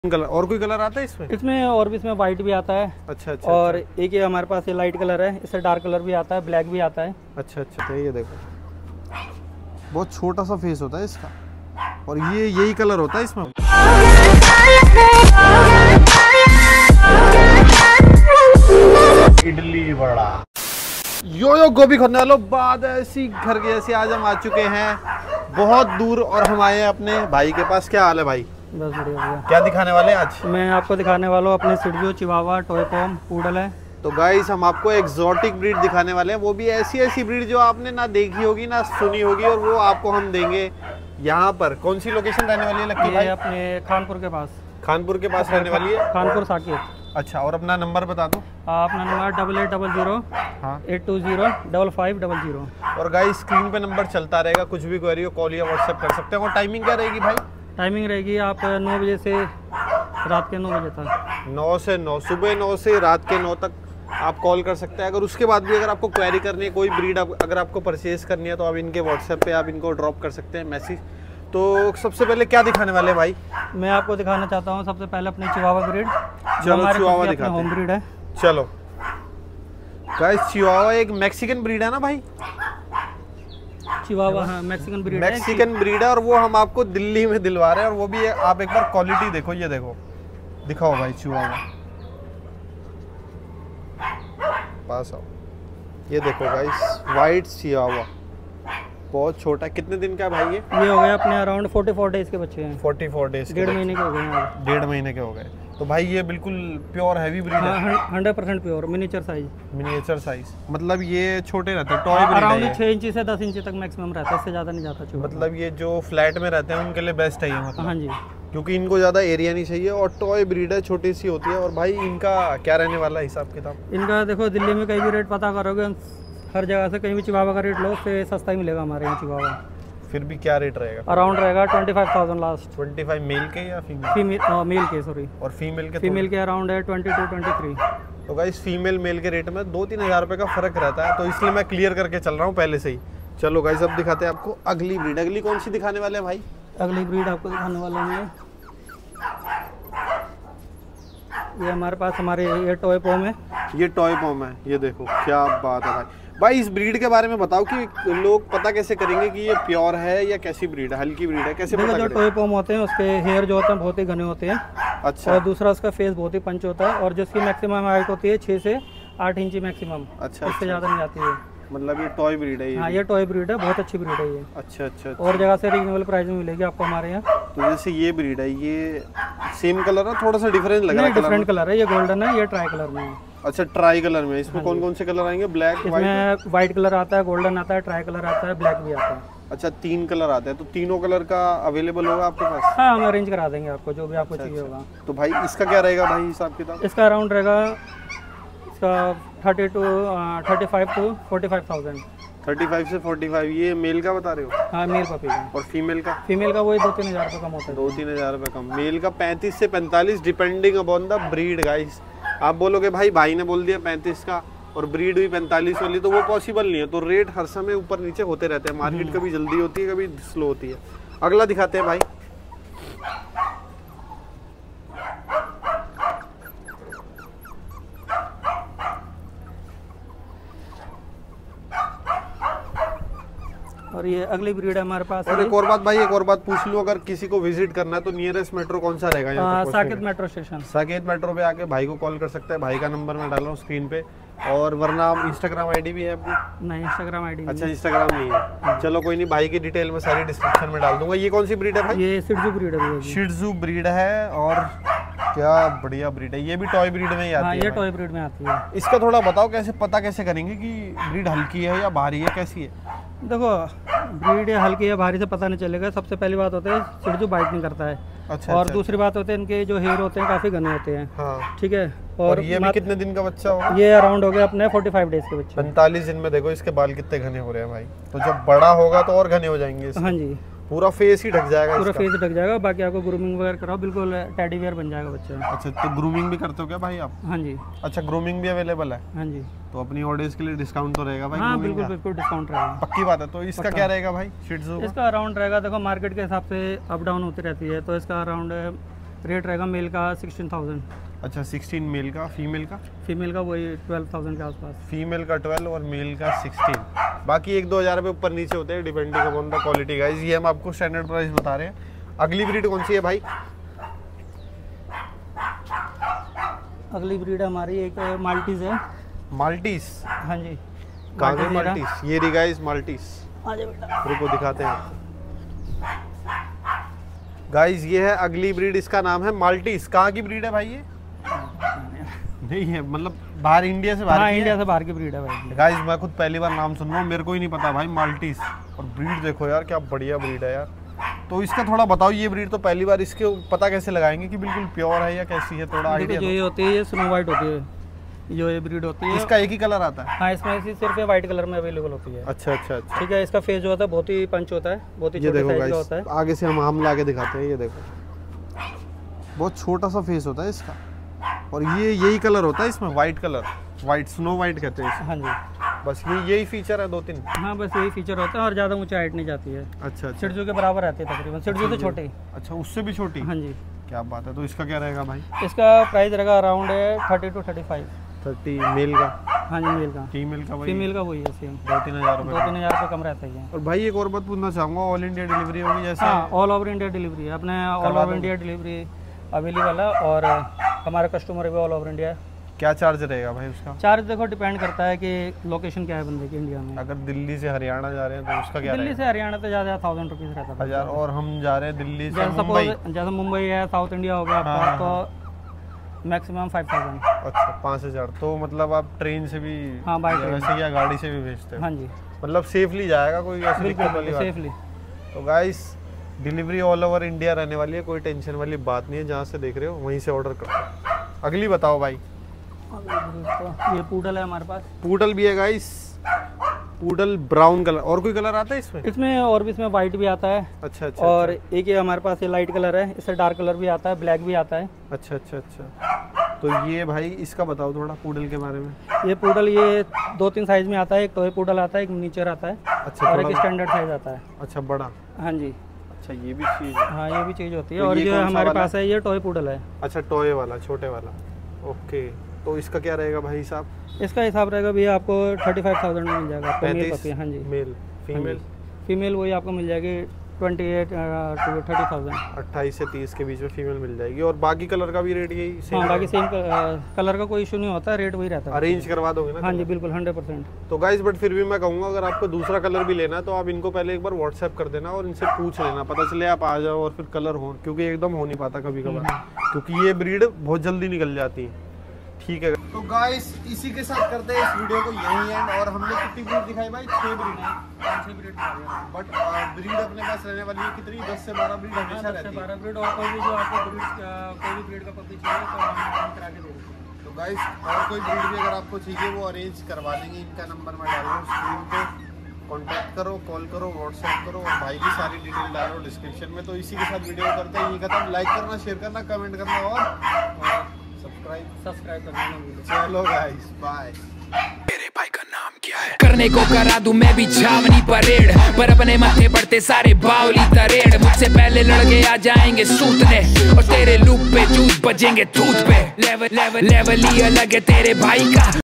Colour और कोई colour आता है इसमें? इसमें और भी, इसमें वाइट भी आता है। अच्छा अच्छा। और एक ये हमारे पास ये लाइट कलर है, इससे डार्क कलर भी आता है, ब्लैक भी आता है। अच्छा अच्छा। तो ये देखो बहुत छोटा सा फेस होता है इसका, और ये यही कलर होता है इसमें। इडली बड़ा यो गोभी खोदने वालों, बाद ऐसी घर के जैसे आज हम आ चुके हैं बहुत दूर, और हम आए हैं अपने भाई के पास। क्या हाल है भाई? बस बढ़िया भैया। क्या दिखाने वाले हैं आज? मैं आपको दिखाने वाला हूँ अपने शिट्जू, चिवावा, टॉय पॉम, पूडल है। तो गाइस हम आपको एक्सोटिक ब्रीड दिखाने वाले हैं, वो भी ऐसी ब्रीड जो आपने ना देखी होगी ना सुनी होगी, और वो आपको हम देंगे यहाँ पर। कौन सी लोकेशन रहने वाली है लक्की भाई? अपने खानपुर के पास। खानपुर के पास रहने वाली है, खानपुर साकेत। अच्छा, और अपना नंबर बता दो। अपना नंबर 8800-820-5500। और गाइस स्क्रीन पे नंबर चलता रहेगा, कुछ भी क्वेरी हो कॉल या व्हाट्सएप कर सकते हैं। और टाइमिंग क्या रहेगी भाई? टाइमिंग रहेगी आप 9 बजे से रात के 9 बजे तक। 9 से 9, सुबह 9 से रात के 9 तक आप कॉल कर सकते हैं। अगर उसके बाद भी अगर आपको क्वेरी करनी है, कोई ब्रीड अगर आपको परचेज करनी है, तो आप इनके व्हाट्सएप पे आप इनको ड्रॉप कर सकते हैं मैसेज। तो सबसे पहले क्या दिखाने वाले हैं भाई? मैं आपको दिखाना चाहता हूँ सबसे पहले अपनी चिवावा ब्रीड। चलो चिवावा दिखाते हैं। होम ब्रीड है। चलो गाइस, चिवावा एक मैक्सिकन ब्रीड है ना भाई? चिवावा हाँ मैक्सिकन ब्रीड है। मैक्सिकन ब्रीड है, और वो हम आपको दिल्ली में दिलवा रहे हैं। और वो भी आप एक बार क्वालिटी देखो, ये देखो, दिखाओ भाई चिवावा, पास आओ। ये देखो गाइस, वाइट चिवावा, बहुत छोटा। कितने दिन का भाई ये हो गया अपने अराउंड 44 डेज के बच्चे हैं। 44 डेज, 1.5 महीने के हो गए। 1.5 महीने के हो गए। तो भाई ये बिल्कुल प्योर हैवी ब्रीड है। 100% pure, miniature size. Miniature size मतलब ये छोटे रहते हैं, टॉय ब्रीड है। अराउंड 6 इंच से 10 इंच तक मैक्सिमम रहता है, इससे ज़्यादा नहीं जाता। मतलब ये जो फ्लैट में रहते हैं उनके लिए बेस्ट है ये, मतलब। हाँ जी, क्योंकि इनको ज़्यादा एरिया नहीं चाहिए, और टॉय ब्रीड है, छोटी सी होती है। और भाई इनका क्या रहने वाला है हिसाब किताब? इनका देखो, दिल्ली में कहीं भी रेट पता करोगे, हर जगह से कहीं भी चिवावा का रेट लो, उससे सस्ता ही मिलेगा हमारे यहाँ चिवावा। फिर भी क्या रेट रहेगा? अराउंड रहेगा 25,000 लास्ट। 25 मेल के या मेल के, सॉरी। और फीमेल के अराउंड है 22-23। तो गाइस फीमेल मेल के रेट में 2-3 हज़ार रुपये का फ़र्क रहता है, तो इसलिए मैं क्लियर करके चल रहा हूँ पहले से ही। चलो गाइस अब दिखाते हैं आपको अगली ब्रीड। अगली कौन सी दिखाने वाले हैं भाई? अगली ब्रीड आपको दिखाने वाले हैं, ये हमारे पास ये टॉय पॉम है। ये टॉय पॉम है, ये देखो क्या बात है भाई। भाई इस ब्रीड के बारे में बताओ कि लोग पता कैसे करेंगे कि ये प्योर है या कैसी ब्रीड है, हल्की ब्रीड है, कैसे पता जो टॉय पॉम होते हैं उसके हेयर जो होते हैं बहुत ही घने होते हैं। अच्छा। और दूसरा उसका फेस बहुत ही पंच होता है, और जिसकी मैक्सिमम हाइट होती है 6 से 8 इंच मैक्सिमम। अच्छा, इससे ज़्यादा नहीं जाती है। मतलब ये टॉय ब्रीड है? हाँ ये टॉय ब्रीड है, बहुत अच्छी ब्रीड है ये। अच्छा अच्छा। और जगह से रीजनेबल प्राइस में मिलेगी आपको हमारे यहाँ। तो जैसे ये ब्रीड है, ये सेम कलर है, थोड़ा सा डिफरेंस लग रहा है? डिफरेंट कलर है, ये गोल्डन है, ये ट्राई कलर में है। अच्छा, ट्राई कलर में। इसमें कौन कौन से कलर आएंगे? ब्लैक, इसमें वाइट कलर आता है, गोल्डन आता है, ट्राई कलर आता है, ब्लैक भी आता है। अच्छा, 3 कलर आते हैं। तो तीनों कलर का अवेलेबल होगा आपके पास? हाँ, हम अरेंज करा देंगे आपको जो भी आपको चाहिए होगा। तो भाई इसका क्या रहेगा भाई हिसाब किताब? इसका अराउंड रहेगा, इसका 35 to 45,000। 35 से 45। ये मेल का बता रहे हो? हाँ मेल पपी का। और फीमेल का? फीमेल का वही 2-3 हज़ार रुपये कम होता है। 2-3 हज़ार रुपये कम। मेल का 35 से 45 depending upon the breed guys. आप बोलोगे भाई ने बोल दिया 35 का और ब्रीड हुई 45 वाली, तो वो पॉसिबल नहीं है। तो रेट हर समय ऊपर नीचे होते रहते हैं, मार्केट कभी जल्दी होती है कभी स्लो होती है। अगला दिखाते हैं भाई। और ये अगली ब्रीड है हमारे पास। और एक और बात भाई, एक और बात पूछ लूं, अगर किसी को विजिट करना है तो नियरेस्ट मेट्रो कौन सा रहेगा यहाँ? Saket metro station. Saket metro पे आके भाई को कॉल कर सकते हैं। भाई का नंबर मैं डाल रहा हूँ स्क्रीन पे। और वरना इंस्टाग्राम आईडी भी है आपकी? नहीं, इंस्टाग्राम आईडी नहीं। अच्छा, इंस्टाग्राम नहीं है। चलो कोई नहीं, भाई की डिटेल में सारी डिस्क्रिप्शन में डाल दूंगा। ये कौन सी ब्रीड है भाई? ये शिट्जू ब्रीड है। शिट्जू ब्रीड है, और क्या बढ़िया ब्रीड है। ये भी टॉय ब्रीड में ही आती है? ये टॉय ब्रीड में आती है। इसका थोड़ा बताओ, कैसे पता कैसे करेंगे कि ब्रीड हल्की है या भारी है, कैसी है? देखो, ब्रीड हल्की या भारी से पता नहीं चलेगा। सबसे पहली बात होता है शिट्जू बाइट नहीं करता है। अच्छा। और दूसरी बात होती है इनके जो हेयर होते हैं काफ़ी घने होते हैं। हाँ ठीक है। और ये भी कितने दिन का बच्चा होगा? ये अराउंड हो गया अपने 45 डेज के बच्चे। 45 दिन में देखो इसके बाल कितने घने हो रहे हैं भाई। तो जब बड़ा होगा तो और घने हो जाएंगे इसके। हाँ जी, पूरा फेस ही ढक जाएगा? पूरा फेस ढक जाएगा। बाकी आपको ग्रूमिंग वगैरह कराओ, बिल्कुल टेडी बियर बन जाएगा बच्चा। अच्छा, तो ग्रूमिंग भी करते हो क्या भाई आप? हाँ जी। अच्छा, ग्रूमिंग भी अवेलेबल है? हाँ जी। तो अपनी ऑडियंस के लिए डिस्काउंट तो रहेगा भाई? हाँ बिल्कुल बिल्कुल डिस्काउंट रहेगा, पक्की बात है। तो इसका क्या रहेगा भाई शिट्जू? इसका अराउंड रहेगा, देखो मार्केट के हिसाब से अप डाउन होती रहती है, तो इसका अराउंड रेट रहेगा मेल का 16,000। अच्छा 16 मेल का, फीमेल का? फीमेल का वही 12,000 के आसपास। फीमेल का 12 और मेल का 16। बाकी 1-2 हज़ार रुपये ऊपर नीचे होते हैं depending upon the quality guys. ये हम आपको स्टैंडर्ड प्राइस बता रहे हैं। अगली ब्रीड कौन सी है भाई? अगली ब्रीड हमारी एक माल्टीज है। माल्टीज? हाँ जी। कहाँ गई माल्टीज? ये रही गाइस माल्टीज। आ जाओ बेटा, रुको दिखाते हैं गाइस। ये है अगली ब्रीड, इसका नाम है माल्टीज। कहाँ की ब्रीड है भाई ये? नहीं है मतलब बाहर, इंडिया से बाहर? हाँ, इंडिया से बाहर की ब्रीड है भाई। गाइस मैं खुद पहली बार नाम सुन रहा हूँ, मेरे को ही नहीं पता भाई माल्टीज। और ब्रीड देखो यार, क्या बढ़िया ब्रीड है यार। तो इसका थोड़ा बताओ, ये ब्रीड तो पहली बार, इसके पता कैसे लगाएंगे कि बिल्कुल प्योर है या कैसी है? थोड़ा आइडिया। जो ये होती है, ये स्नो वाइट होती है, जो ये ब्रीड होती है। इसका एक ही कलर आता है? हाँ, इसमें सिर्फ वाइट कलर में अवेलेबल होती है। अच्छा अच्छा अच्छा, ठीक है। इसका फेस जो होता है बहुत ही पंच होता है, बहुत ही ये छोटे देखो साइज का गाइस, होता है। आगे से हम ला के दिखाते हैं। ये देखो बहुत छोटा सा फेस होता है इसका, और ये यही कलर होता है इसमें, white colour, white snow white कहते हैं इसे। हाँ जी, बस यही फीचर है 2-3? हाँ, बस यही फीचर होता है, और ज़्यादा ऊंचाई हाइट नहीं जाती है। अच्छा अच्छा, सिरजू के बराबर रहती है तकरीबन, सिरजू से छोटी। अच्छा उससे भी छोटी? हाँ जी। क्या बात है। तो इसका क्या रहेगा भाई? इसका प्राइस रहेगा अराउंड 30 to 35। 30 मेल का? हाँ जी, मेल का। फीमेल का? फीमेल का वही है सेम, 2-3 हज़ार रुपये। 2-3 हज़ार रुपये कम रहता है। और भाई एक और बात पूछना चाहूँगा, ऑल इंडिया डिलीवरी होगी जैसे? हाँ, ऑल ओवर इंडिया डिलीवरी है अपने, all over India delivery available है, और हमारा कस्टमर भी ऑल ओवर इंडिया। क्या चार्ज रहेगा भाई उसका? चार्ज देखो डिपेंड करता है कि लोकेशन क्या है बंदे की इंडिया में। अगर दिल्ली से हरियाणा जा रहे हैं तो उसका क्या दिल्ली रहेगा? से हरियाणा तो ज़्यादा 1000 रुपीज़ रहता है। 1000। और हम जा रहे हैं दिल्ली से जैसे मुंबई? जैसे मुंबई है, साउथ इंडिया हो गया आपका, हाँ, तो मैक्सिमम 5000। अच्छा 5000। तो मतलब आप ट्रेन से भी? हाँ, बाय ट्रेन। वैसे या गाड़ी से भी भेजते हैं? हाँ जी, मतलब सेफली जाएगा, कोई ऐसी दिक्कत वाली बात? सेफली। तो guys delivery all over India रहने वाली है, कोई टेंशन वाली बात नहीं है। जहाँ से देख रहे हो वहीं से ऑर्डर करो। अगली बताओ भाई। ये पूडल है हमारे पास। पूडल भी है गाइस, पूडल ब्राउन कलर। और कोई कलर आता है इसमें? इसमें और भी, इसमें वाइट भी आता है। अच्छा अच्छा। और एक ये हमारे पास ये लाइट कलर है, इससे डार्क कलर भी आता है, ब्लैक भी आता है। अच्छा अच्छा अच्छा। तो ये भाई इसका बताओ थोड़ा पूडल के बारे में। ये पूडल ये 2-3 साइज में आता है, एक टॉय पूडल आता है, एक मिनीचर आता है। अच्छा, और एक स्टैंडर्ड साइज आता है। अच्छा बड़ा? हाँ जी। अच्छा ये भी चीज़ है? हाँ, ये भी चीज़ होती है। तो और ये ये कौन सा हमारे वाला? पास है, ये टॉय पूडल है। अच्छा टॉय वाला, छोटे वाला। ओके। तो इसका क्या रहेगा भाई साहब? इसका हिसाब रहेगा भैया आपको 35,000 में मिल जाएगा आपको। मेल 35? पपी। हाँ जी। मेल? फीमेल? फीमेल वही आपको मिल जाएगी 28 to 30,000। 28 से 30 के बीच में फीमेल मिल जाएगी। और बाकी कलर का भी रेट यही सेम? हाँ, बाकी सेम कलर का कोई इशू नहीं होता, रेट वही रहता है। अरेंज करवा दोगे ना? हाँ जी, बिल्कुल 100%। तो गाइस बट फिर भी मैं कहूँगा, अगर आपको दूसरा कलर भी लेना है तो आप इनको पहले एक बार व्हाट्सएप कर देना और इनसे पूछ लेना, पता चले आप आ जाओ और फिर कलर हो, क्योंकि एकदम हो नहीं पाता कभी कभार, क्योंकि ये ब्रीड बहुत जल्दी निकल जाती है। ठीक है। तो गाइस इसी के साथ करते हैं इस वीडियो को यहीं एंड। और हमने कितनी ब्रीड दिखाई भाई? 6 ब्रीड है। 5-6 ब्रीड बट ब्रीड अपने पास रहने वाली है कितनी? 10 से 12 ब्रीड हमेशा रहती है। 12 ब्रीड। और कोई भी जो आपको कोई भी ब्रीड का पपी चाहिए तो हम करा के देंगे। तो गाइस और कोई ब्रीड भी अगर आपको चाहिए वो अरेंज करवा देंगे। इनका नंबर मैं डाल रहा हूँ स्क्रीन पे, कॉन्टैक्ट करो, कॉल करो, व्हाट्सएप करो, और भाई की सारी डिटेल डाल रहा हूँ डिस्क्रिप्शन में। तो इसी के साथ वीडियो करते हैं ये खत्म। लाइक करना, शेयर करना, कमेंट करना और सब्सक्राइब करना। चलो गाइस बाय। मेरे भाई का नाम क्या है? करने को करा दूं मैं भी छावनी परेड, पर अपने माथे पड़ते सारे बावली तरेड़। मुझसे पहले लड़के आ जाएंगे सूतने, और तेरे लूप पे जूत बजेंगे दूध पे। लेवल ही अलग है तेरे भाई का।